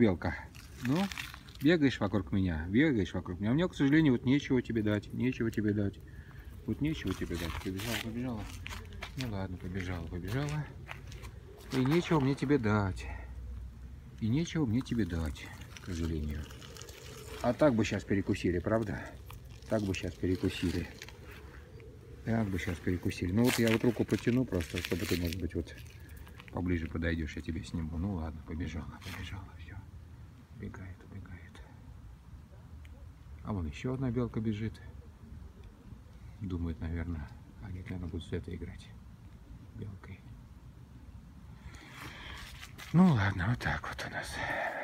Белка, ну, бегаешь вокруг меня, бегаешь вокруг меня. А мне, к сожалению, вот нечего тебе дать, нечего тебе дать. Вот нечего тебе дать. Побежала, побежала. Ну ладно, побежала, побежала. И нечего мне тебе дать. И нечего мне тебе дать, к сожалению. А так бы сейчас перекусили, правда? Так бы сейчас перекусили. Так бы сейчас перекусили. Ну вот я вот руку протяну просто, чтобы ты, может быть, вот поближе подойдешь, я тебе сниму. Ну ладно, побежала, побежала, все. Убегает, убегает. А вон еще одна белка бежит. Думает, наверное, они, наверное, будут с этой играть. Белкой. Ну ладно, вот так вот у нас.